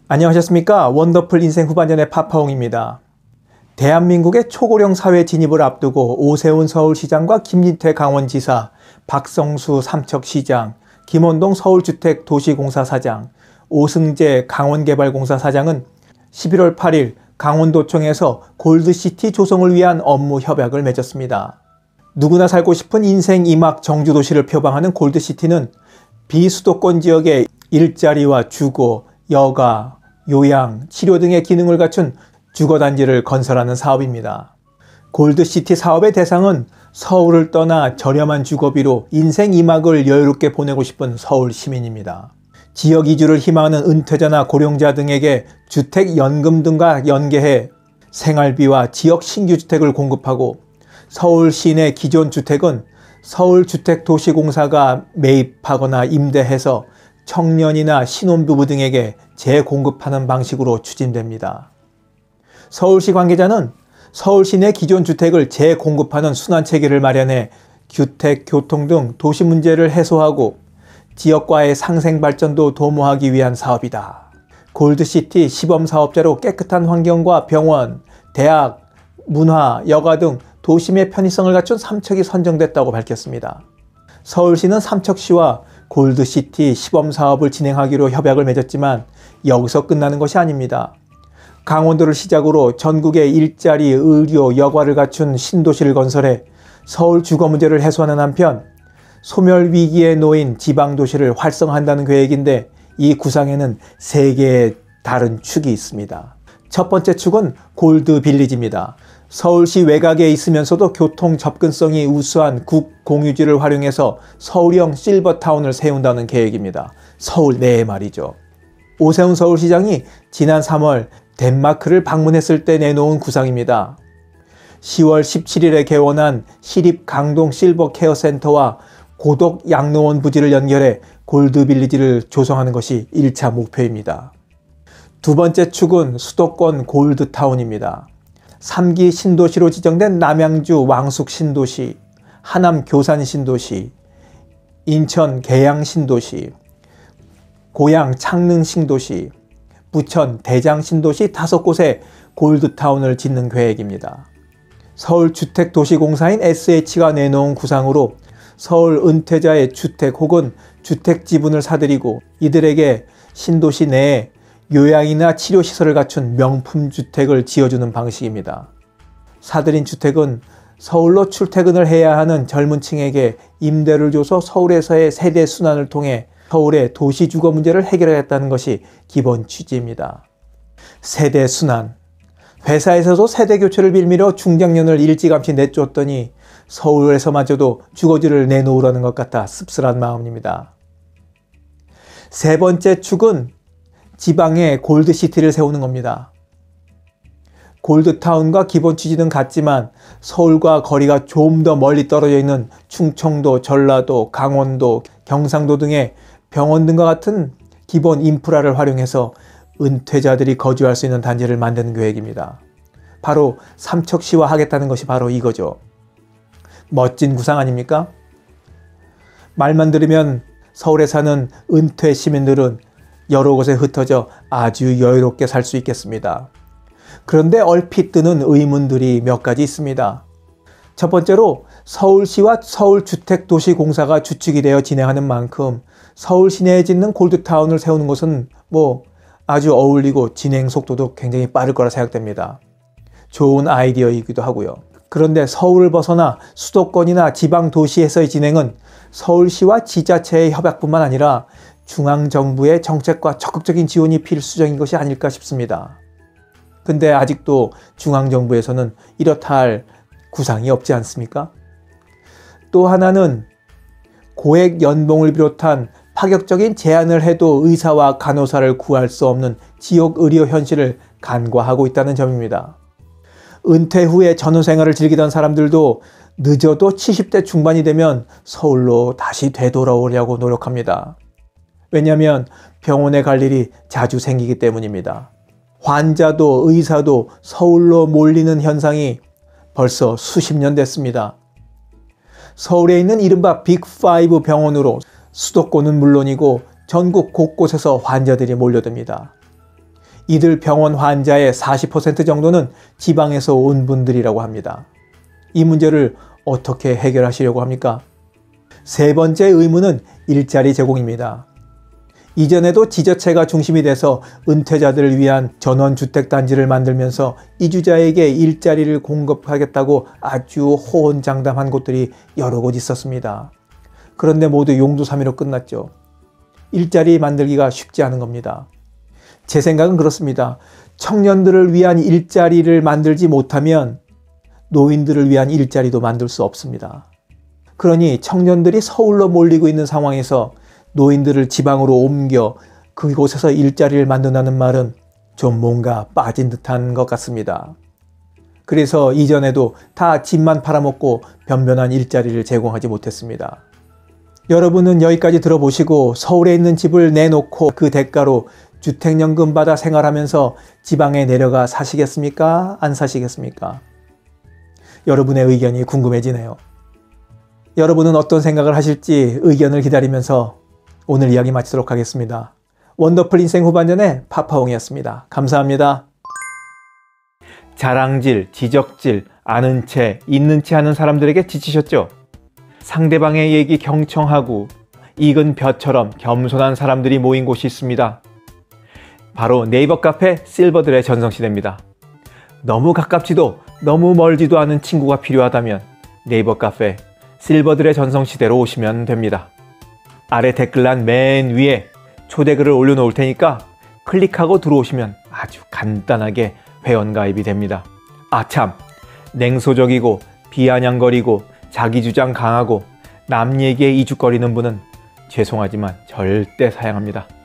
안녕하셨습니까? 원더풀 인생 후반전의 파파홍입니다. 대한민국의 초고령 사회 진입을 앞두고 오세훈 서울시장과 김진태 강원지사, 박성수 삼척시장, 김원동 서울주택도시공사 사장, 오승재 강원개발공사 사장은 11월 8일 강원도청에서 골드시티 조성을 위한 업무 협약을 맺었습니다. 누구나 살고 싶은 인생 2막 정주도시를 표방하는 골드시티는 비수도권 지역의 일자리와 주거, 여가, 요양, 치료 등의 기능을 갖춘 주거단지를 건설하는 사업입니다. 골드시티 사업의 대상은 서울을 떠나 저렴한 주거비로 인생 2막을 여유롭게 보내고 싶은 서울 시민입니다. 지역 이주를 희망하는 은퇴자나 고령자 등에게 주택연금 등과 연계해 생활비와 지역 신규주택을 공급하고 서울 시내 기존 주택은 서울주택도시공사가 매입하거나 임대해서 청년이나 신혼부부 등에게 재공급하는 방식으로 추진됩니다. 서울시 관계자는 서울시 내 기존 주택을 재공급하는 순환체계를 마련해 주택, 교통 등 도시 문제를 해소하고 지역과의 상생발전도 도모하기 위한 사업이다. 골드시티 시범사업자로 깨끗한 환경과 병원, 대학, 문화, 여가 등 도심의 편의성을 갖춘 삼척이 선정됐다고 밝혔습니다. 서울시는 삼척시와 골드시티 시범사업을 진행하기로 협약을 맺었지만 여기서 끝나는 것이 아닙니다. 강원도를 시작으로 전국의 일자리, 의료, 여가를 갖춘 신도시를 건설해 서울 주거 문제를 해소하는 한편 소멸 위기에 놓인 지방도시를 활성화한다는 계획인데 이 구상에는 3개의 다른 축이 있습니다. 첫 번째 축은 골드빌리지입니다. 서울시 외곽에 있으면서도 교통 접근성이 우수한 국공유지를 활용해서 서울형 실버타운을 세운다는 계획입니다. 서울 내에 말이죠. 오세훈 서울시장이 지난 3월 덴마크를 방문했을 때 내놓은 구상입니다. 10월 17일에 개원한 시립 강동 실버 케어센터와 고덕 양로원 부지를 연결해 골드빌리지를 조성하는 것이 1차 목표입니다. 두 번째 축은 수도권 골드타운입니다. 3기 신도시로 지정된 남양주 왕숙 신도시, 하남 교산 신도시, 인천 계양 신도시, 고양 창릉 신도시, 부천 대장 신도시 5곳에 골드타운을 짓는 계획입니다. 서울주택도시공사인 SH가 내놓은 구상으로 서울 은퇴자의 주택 혹은 주택 지분을 사들이고 이들에게 신도시 내에 요양이나 치료시설을 갖춘 명품주택을 지어주는 방식입니다. 사들인 주택은 서울로 출퇴근을 해야 하는 젊은 층에게 임대를 줘서 서울에서의 세대 순환을 통해 서울의 도시 주거 문제를 해결하겠다는 것이 기본 취지입니다. 세대 순환. 회사에서도 세대 교체를 빌미로 중장년을 일찌감치 내쫓더니 서울에서마저도 주거지를 내놓으라는 것 같아 씁쓸한 마음입니다. 세 번째 축은 지방에 골드시티를 세우는 겁니다. 골드타운과 기본 취지는 같지만 서울과 거리가 좀 더 멀리 떨어져 있는 충청도, 전라도, 강원도, 경상도 등의 병원 등과 같은 기본 인프라를 활용해서 은퇴자들이 거주할 수 있는 단지를 만드는 계획입니다. 바로 삼척시와 하겠다는 것이 바로 이거죠. 멋진 구상 아닙니까? 말만 들으면 서울에 사는 은퇴 시민들은 여러 곳에 흩어져 아주 여유롭게 살 수 있겠습니다. 그런데 얼핏 드는 의문들이 몇 가지 있습니다. 첫 번째로 서울시와 서울주택도시공사가 주축이 되어 진행하는 만큼 서울 시내에 짓는 골드타운을 세우는 것은 아주 어울리고 진행 속도도 굉장히 빠를 거라 생각됩니다. 좋은 아이디어이기도 하고요. 그런데 서울을 벗어나 수도권이나 지방도시에서의 진행은 서울시와 지자체의 협약뿐만 아니라 중앙정부의 정책과 적극적인 지원이 필수적인 것이 아닐까 싶습니다. 근데 아직도 중앙정부에서는 이렇다 할 구상이 없지 않습니까? 또 하나는 고액 연봉을 비롯한 파격적인 제안을 해도 의사와 간호사를 구할 수 없는 지역 의료 현실을 간과하고 있다는 점입니다. 은퇴 후에 전후생활을 즐기던 사람들도 늦어도 70대 중반이 되면 서울로 다시 되돌아오려고 노력합니다. 왜냐하면 병원에 갈 일이 자주 생기기 때문입니다. 환자도 의사도 서울로 몰리는 현상이 벌써 수십 년 됐습니다. 서울에 있는 이른바 빅5 병원으로 수도권은 물론이고 전국 곳곳에서 환자들이 몰려듭니다. 이들 병원 환자의 40% 정도는 지방에서 온 분들이라고 합니다. 이 문제를 어떻게 해결하시려고 합니까? 세 번째 의무는 일자리 제공입니다. 이전에도 지자체가 중심이 돼서 은퇴자들을 위한 전원주택단지를 만들면서 이주자에게 일자리를 공급하겠다고 아주 호언장담한 곳들이 여러 곳 있었습니다. 그런데 모두 용두사미로 끝났죠. 일자리 만들기가 쉽지 않은 겁니다. 제 생각은 그렇습니다. 청년들을 위한 일자리를 만들지 못하면 노인들을 위한 일자리도 만들 수 없습니다. 그러니 청년들이 서울로 몰리고 있는 상황에서 노인들을 지방으로 옮겨 그곳에서 일자리를 만든다는 말은 좀 뭔가 빠진 듯한 것 같습니다. 그래서 이전에도 다 집만 팔아먹고 변변한 일자리를 제공하지 못했습니다. 여러분은 여기까지 들어보시고 서울에 있는 집을 내놓고 그 대가로 주택연금 받아 생활하면서 지방에 내려가 사시겠습니까? 안 사시겠습니까? 여러분의 의견이 궁금해지네요. 여러분은 어떤 생각을 하실지 의견을 기다리면서 오늘 이야기 마치도록 하겠습니다. 원더풀 인생 후반전의 파파홍이었습니다. 감사합니다. 자랑질, 지적질, 아는 채, 있는 채 하는 사람들에게 지치셨죠? 상대방의 얘기 경청하고 익은 벼처럼 겸손한 사람들이 모인 곳이 있습니다. 바로 네이버 카페 실버들의 전성시대입니다. 너무 가깝지도 너무 멀지도 않은 친구가 필요하다면 네이버 카페 실버들의 전성시대로 오시면 됩니다. 아래 댓글란 맨 위에 초대글을 올려놓을 테니까 클릭하고 들어오시면 아주 간단하게 회원가입이 됩니다. 아참, 냉소적이고 비아냥거리고 자기주장 강하고 남 얘기에 이죽거리는 분은 죄송하지만 절대 사양합니다.